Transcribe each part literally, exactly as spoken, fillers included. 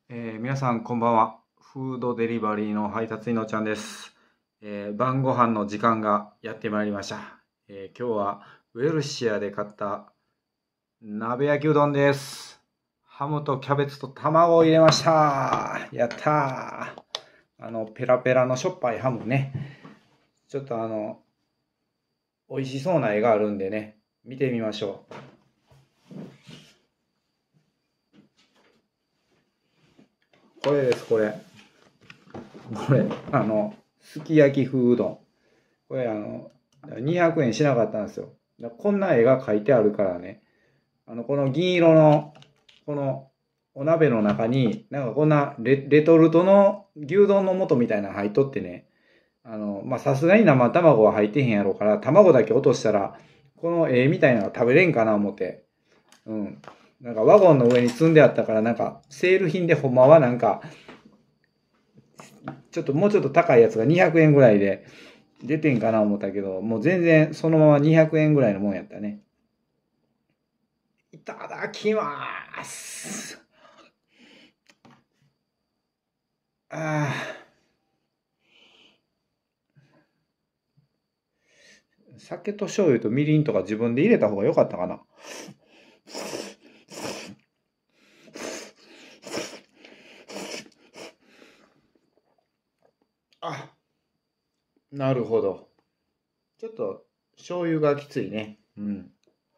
えー皆さんこんばんは。フードデリバリーの配達員のちゃんです。えー晩ご飯の時間がやってまいりました。えー今日はウェルシアで買った鍋焼きうどんです。ハムとキャベツと卵を入れました。やったー。あの、ペラペラのしょっぱいハムね。ちょっとあの、美味しそうな絵があるんでね、見てみましょう。これです、これ。これ、あの、すき焼き風うどん。これあの、にひゃくえんしなかったんですよ。こんな絵が描いてあるからね。あの、この銀色の、このお鍋の中に、なんかこんなレレトルトの牛丼の素みたいなの入っとってね。あの、まあ、さすがに生卵は入ってへんやろうから、卵だけ落としたら、この絵みたいなの食べれんかな思って。うん。なんかワゴンの上に積んであったから、なんかセール品でほんまはなんか、ちょっともうちょっと高いやつがにひゃくえんぐらいで、出てんかな思ったけど、もう全然そのままにひゃくえんぐらいのもんやったね。いただきます。ああ、酒と醤油とみりんとか自分で入れた方が良かったかな。あ、なるほど。ちょっと醤油がきついね。うん。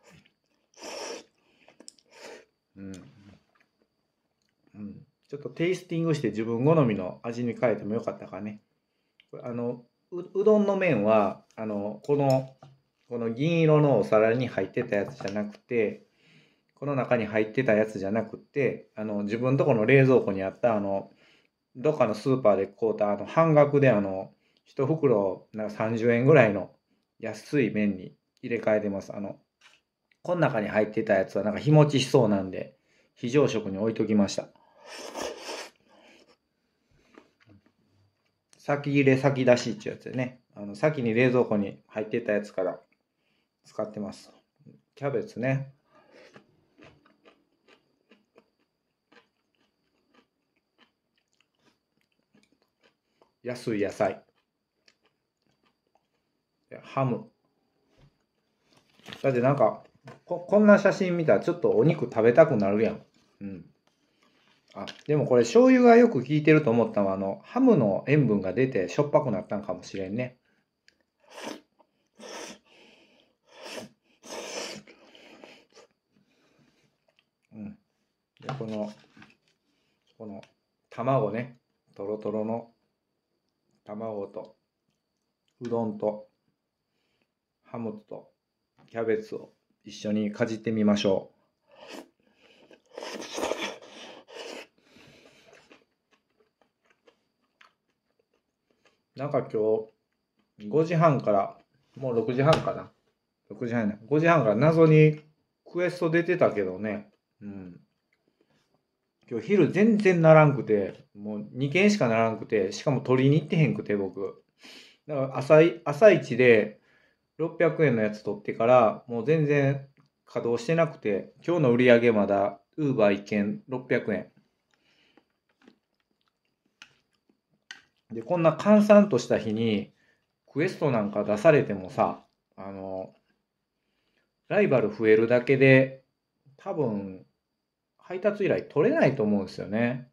うん。うん。ちょっとテイスティングして自分好みの味に変えてもよかったかね。あの、う、うどんの麺は、あの、この、この銀色のお皿に入ってたやつじゃなくて、この中に入ってたやつじゃなくて、あの、自分のとこの冷蔵庫にあった、あの、どっかのスーパーで買うた、あの、半額であの、一袋、なんかさんじゅうえんぐらいの安い麺に入れ替えてます。あの、この中に入ってたやつはなんか日持ちしそうなんで、非常食に置いときました。先入れ先出しっていうやつでね、あの、先に冷蔵庫に入ってたやつから使ってます。キャベツね。安い野菜。ハム。だってなんか、こ、こんな写真見たらちょっとお肉食べたくなるやん。うん。あ、でもこれ醤油がよく効いてると思ったのは、あの、ハムの塩分が出てしょっぱくなったんかもしれんね。うん。で、この、この卵ね。とろとろの卵と、うどんと、ハムと、キャベツを一緒にかじってみましょう。なんか今日、ごじはんから、もうろくじはんかな。ろくじはんやな。ごじはんから謎にクエスト出てたけどね。うん。今日昼全然ならんくて、もうにけんしかならんくて、しかも取りに行ってへんくて、僕。だから朝い、朝一でろっぴゃくえんのやつ取ってから、もう全然稼働してなくて、今日の売り上げまだ、ウーバーいっけんろっぴゃくえん。で、こんな閑散とした日に、クエストなんか出されてもさ、あの、ライバル増えるだけで、多分、配達依頼取れないと思うんですよね。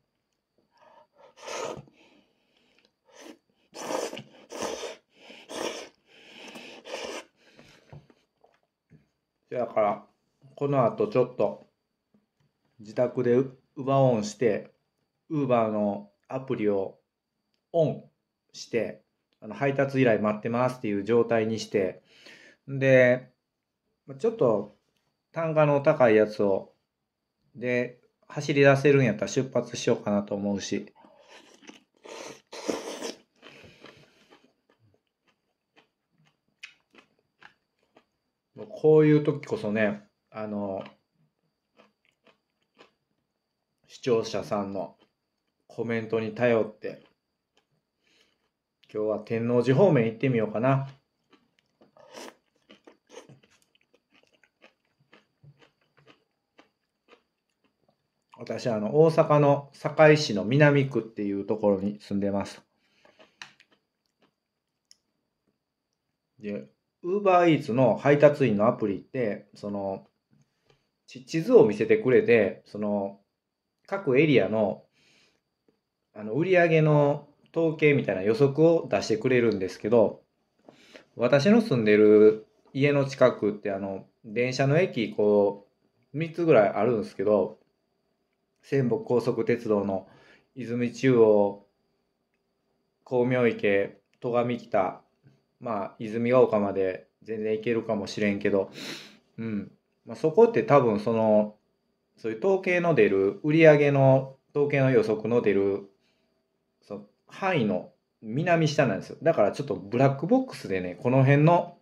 だから、この後ちょっと、自宅でウーバーオンして、ウーバーのアプリをオンして、あの配達依頼待ってますっていう状態にして、で、ちょっと単価の高いやつを、で、走り出せるんやったら出発しようかなと思うし、こういう時こそね、あの、視聴者さんのコメントに頼って、今日は天王寺方面行ってみようかな。私私はあの大阪の堺市の南区っていうところに住んでます。で、ウーバーイーツの配達員のアプリって、その、ち地図を見せてくれて、その、各エリアの、あの、売り上げの統計みたいな予測を出してくれるんですけど、私の住んでる家の近くって、あの、電車の駅、こう、みっつぐらいあるんですけど、西北高速鉄道の泉中央、光明池、戸上北、まあ、泉ヶ丘まで全然行けるかもしれんけど、うん。まあ、そこって多分その、そういう統計の出る、売上の統計の予測の出る、その範囲の南下なんですよ。だからちょっとブラックボックスでね、この辺の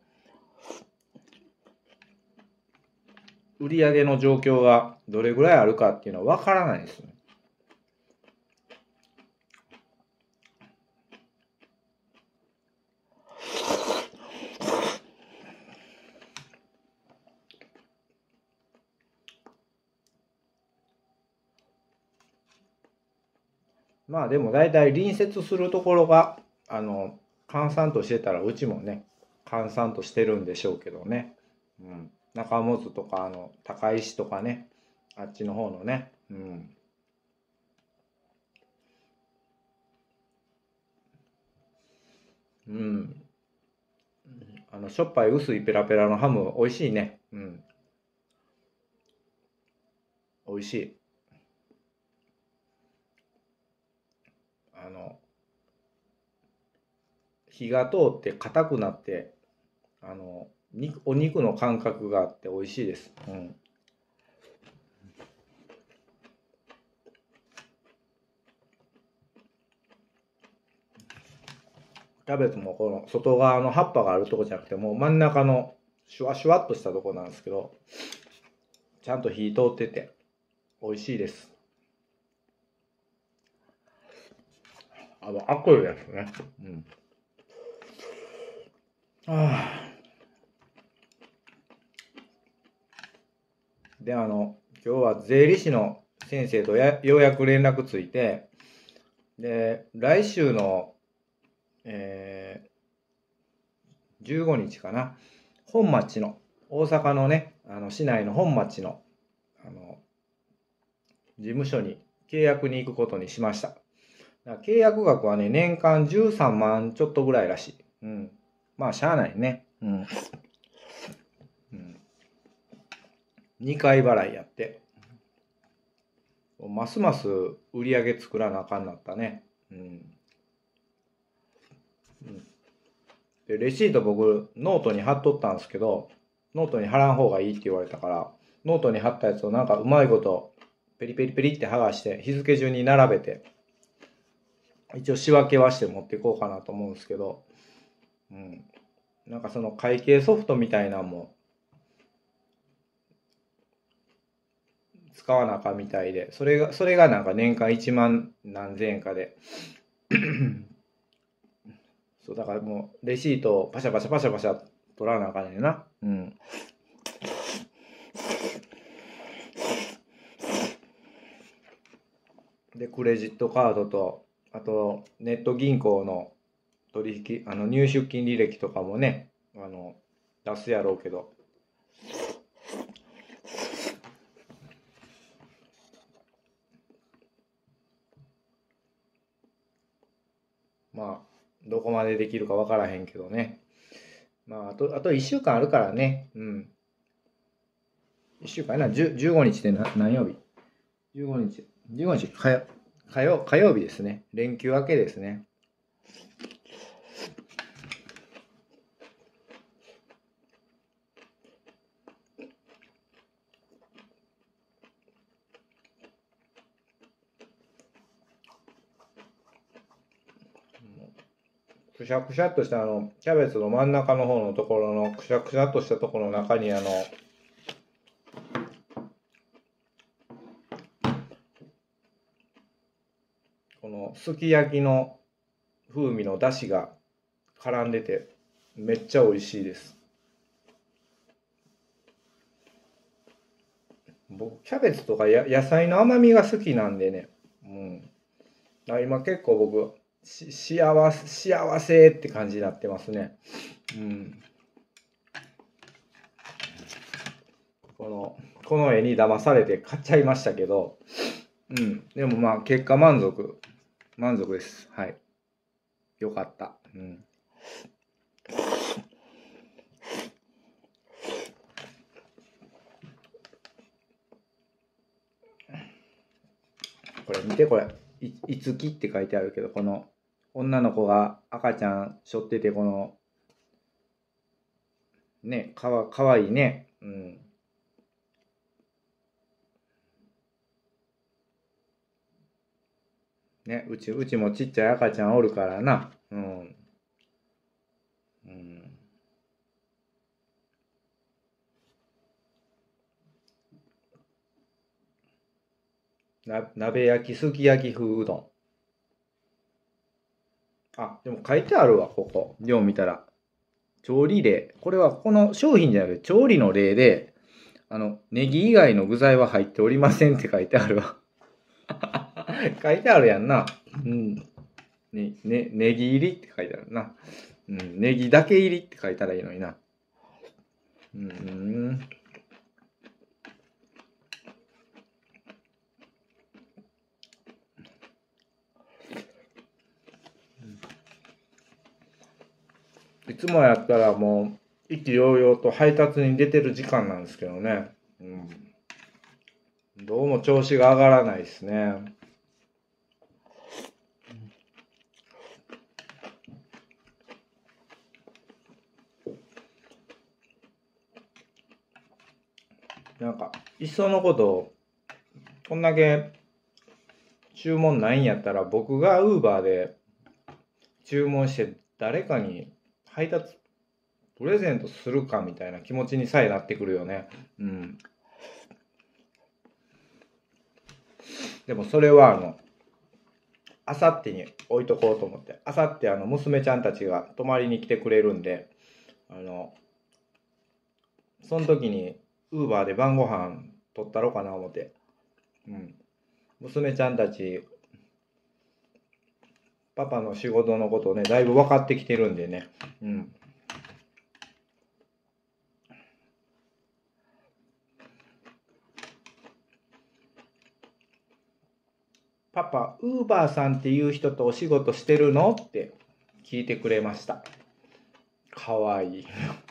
売上の状況がどれぐらいあるかっていうのはわからないですね。まあでも大体隣接するところが、あの、閑散としてたらうちもね、閑散としてるんでしょうけどね。うん。中本とか、あの、高石とかね、あっちの方のね、うん。うん。あの、しょっぱい薄いペラペラのハム、美味しいね。うん。美味しい。あの、火が通って硬くなって、あの、肉、お肉の感覚があって美味しいです。うん。キャベツもこの外側の葉っぱがあるとこじゃなくて、もう真ん中のシュワシュワっとしたとこなんですけど、ちゃんと火通ってて美味しいです。あの、アクルですね。うん。あで、あの、今日は税理士の先生とやようやく連絡ついて、で、来週の、えーじゅうごにちかな、本町の、大阪のね、あの市内の本町の、あの、事務所に契約に行くことにしました。契約額はね、年間じゅうさんまんちょっとぐらいらしい。うん。まあ、しゃあないね。うん。うん、にかい払いやって。ますます売り上げ作らなあかんなったね。うん。うん、で、レシート僕、ノートに貼っとったんですけど、ノートに貼らん方がいいって言われたから、ノートに貼ったやつをなんかうまいこと、ペリペリペリって剥がして、日付順に並べて、一応仕分けはして持っていこうかなと思うんですけど、うん。なんかその会計ソフトみたいなのも使わなあかんみたいで、それが、それがなんか年間いちまん何千円かで、そう、だからもう、レシートをパシャパシャパシャパシャ取らなあかんねんな。うん。で、クレジットカードと、あと、ネット銀行の取引、あの、入出金履歴とかもね、あの、出すやろうけど、まあ、どこまでできるかわからへんけどね。まあ、あと、あといっしゅうかんあるからね。うん。いっしゅうかんやな、じゅじゅうごにちってな何曜日？ じゅうご 日。じゅうごにち、火曜、火曜、火曜日ですね。連休明けですね。くしゃくしゃっとしたあの、キャベツの真ん中の方のところのくしゃくしゃっとしたところの中にあの、このすき焼きの風味の出汁が絡んでてめっちゃ美味しいです。 僕、キャベツとかや野菜の甘みが好きなんでね。うん。あ、今結構僕、し幸せ、幸せって感じになってますね。うん。この、この絵に騙されて買っちゃいましたけど、うん。でもまあ、結果満足。満足です。はい。よかった。うん。これ見て、これ。い、いつきって書いてあるけど、この女の子が赤ちゃん背負ってて、この、ね、かわ、かわいいね。うん。ね、うち、うちもちっちゃい赤ちゃんおるからな。うん。うん。な、鍋焼き、すき焼き風うどん。あ、でも書いてあるわ、ここ。よう見たら。調理例。これはこの商品じゃなくて調理の例で、あの、ネギ以外の具材は入っておりませんって書いてあるわ。書いてあるやんな。うん。ね、ね、ネギ入りって書いてあるな。うん、ネギだけ入りって書いたらいいのにな。うん。いつもやったらもう、意気揚々と配達に出てる時間なんですけどね。うん。どうも調子が上がらないですね。なんか、いっそのこと、こんだけ注文ないんやったら、僕がウーバーで注文して誰かに配達、プレゼントするかみたいな気持ちにさえなってくるよね。うん。でもそれは、あの、あさってに置いとこうと思って。あさって、あの、娘ちゃんたちが泊まりに来てくれるんで、あの、その時に、ウーバーで晩ご飯取ったろうかな思って。うん。娘ちゃんたち、パパの仕事のことをね、だいぶ分かってきてるんでね。うん。パパ、ウーバーさんっていう人とお仕事してるのって聞いてくれました。かわいい。